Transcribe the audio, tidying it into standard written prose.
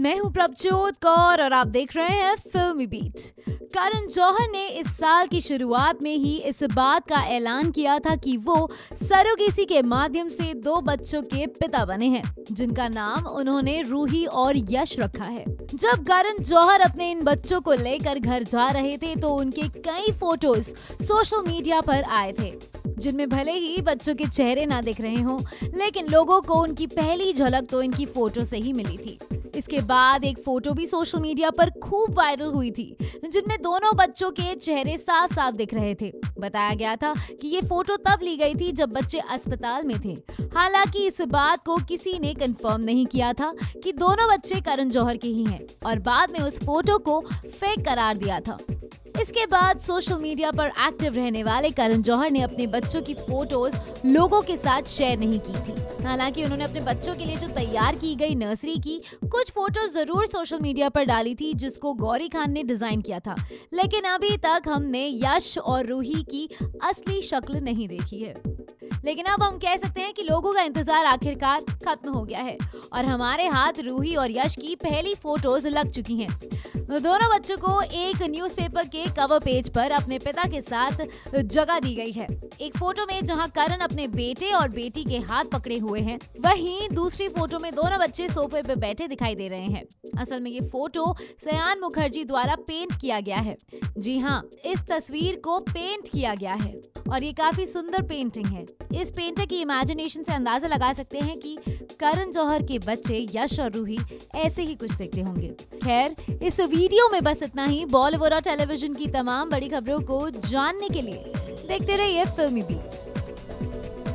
मैं हूं प्रभजोत कौर और आप देख रहे हैं फिल्मी बीट। करण जौहर ने इस साल की शुरुआत में ही इस बात का ऐलान किया था कि वो सरोगेसी के माध्यम से 2 बच्चों के पिता बने हैं, जिनका नाम उन्होंने रूही और यश रखा है। जब करण जौहर अपने इन बच्चों को लेकर घर जा रहे थे तो उनके कई फोटोज सोशल मीडिया पर आए थे, जिनमें भले ही बच्चों के चेहरे ना दिख रहे हों, लेकिन लोगों को उनकी पहली झलक तो इनकी फोटो से ही मिली थी। इसके बाद एक फोटो भी सोशल मीडिया पर खूब वायरल हुई थी, जिनमें दोनों बच्चों के चेहरे साफ साफ दिख रहे थे। बताया गया था कि ये फोटो तब ली गई थी जब बच्चे अस्पताल में थे। हालांकि इस बात को किसी ने कंफर्म नहीं किया था कि दोनों बच्चे करण जौहर के ही हैं, और बाद में उस फोटो को फेक करार दिया था। इसके बाद सोशल मीडिया पर एक्टिव रहने वाले करण जौहर ने अपने बच्चों की फोटोज लोगों के साथ शेयर नहीं की थी। हालांकि उन्होंने अपने बच्चों के लिए जो तैयार की गई नर्सरी की कुछ फोटोज जरूर सोशल मीडिया पर डाली थी, जिसको गौरी खान ने डिजाइन किया था, लेकिन अभी तक हमने यश और रूही की असली शक्ल नहीं देखी है। लेकिन अब हम कह सकते हैं कि लोगों का इंतजार आखिरकार खत्म हो गया है और हमारे हाथ रूही और यश की पहली फोटोज लग चुकी हैं। दोनों बच्चों को एक न्यूज़पेपर के कवर पेज पर अपने पिता के साथ जगह दी गई है। एक फोटो में जहां करण अपने बेटे और बेटी के हाथ पकड़े हुए हैं, वहीं दूसरी फोटो में दोनों बच्चे सोफे पर बैठे दिखाई दे रहे हैं। असल में ये फोटो सयान मुखर्जी द्वारा पेंट किया गया है। जी हाँ, इस तस्वीर को पेंट किया गया है और ये काफी सुंदर पेंटिंग है। इस पेंटर की इमेजिनेशन से अंदाजा लगा सकते हैं कि करण जौहर के बच्चे यश और रूही ऐसे ही कुछ दिखते होंगे। खैर, इस वीडियो में बस इतना ही। बॉलीवुड और टेलीविजन की तमाम बड़ी खबरों को जानने के लिए देखते रहिए फिल्मी बीट।